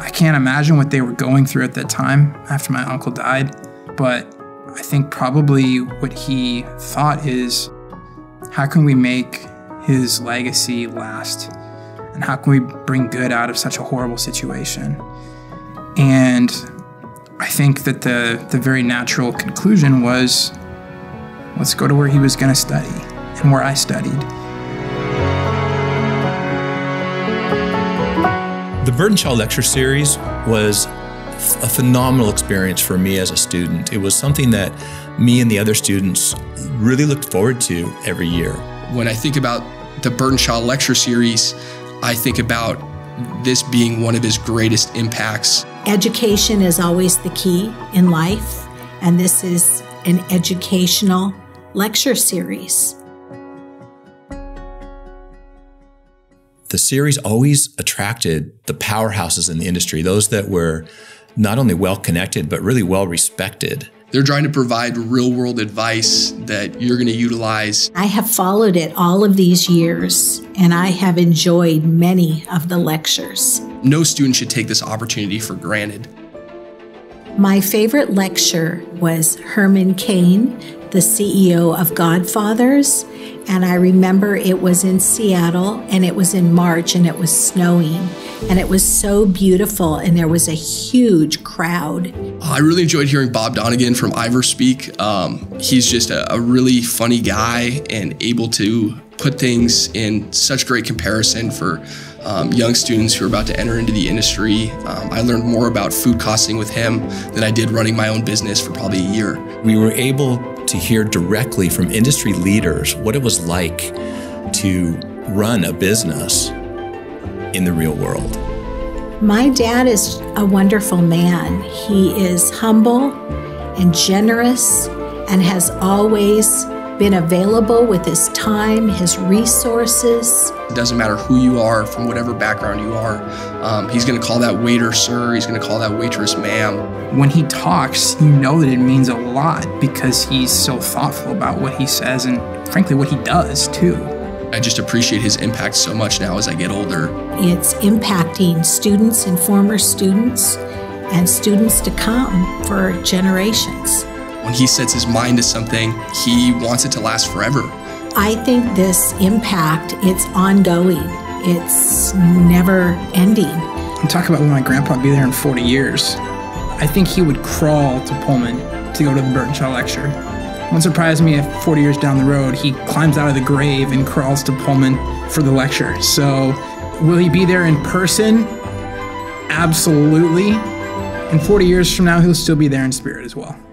I can't imagine what they were going through at that time after my uncle died, but I think probably what he thought is, how can we make his legacy last? And how can we bring good out of such a horrible situation? And I think that the very natural conclusion was, let's go to where he was going to study and where I studied. The Burton Shaw Lecture Series was a phenomenal experience for me as a student. It was something that me and the other students really looked forward to every year. When I think about the Burton Shaw Lecture Series, I think about this being one of his greatest impacts. Education is always the key in life, and this is an educational lecture series. The series always attracted the powerhouses in the industry, those that were not only well-connected, but really well-respected. They're trying to provide real-world advice that you're going to utilize. I have followed it all of these years, and I have enjoyed many of the lectures. No student should take this opportunity for granted. My favorite lecture was Herman Cain, the CEO of Godfathers, and I remember it was in Seattle, and it was in March, and it was snowing, and it was so beautiful, and there was a huge crowd. I really enjoyed hearing Bob Donegan from Ivor speak. He's just a really funny guy and able to put things in such great comparison for young students who are about to enter into the industry. I learned more about food costing with him than I did running my own business for probably a year. We were able to hear directly from industry leaders what it was like to run a business in the real world. My dad is a wonderful man. He is humble and generous and has always been available with his time, his resources. It doesn't matter who you are, from whatever background you are. He's going to call that waiter sir, he's going to call that waitress ma'am. When he talks, you know that it means a lot because he's so thoughtful about what he says and frankly what he does too. I just appreciate his impact so much now as I get older. It's impacting students and former students and students to come for generations. When he sets his mind to something, he wants it to last forever. I think this impact, it's ongoing. It's never ending. I'm talking about when my grandpa would be there in 40 years. I think he would crawl to Pullman to go to the Burton Shaw lecture. It won't surprise me if 40 years down the road, he climbs out of the grave and crawls to Pullman for the lecture. So will he be there in person? Absolutely. And 40 years from now, he'll still be there in spirit as well.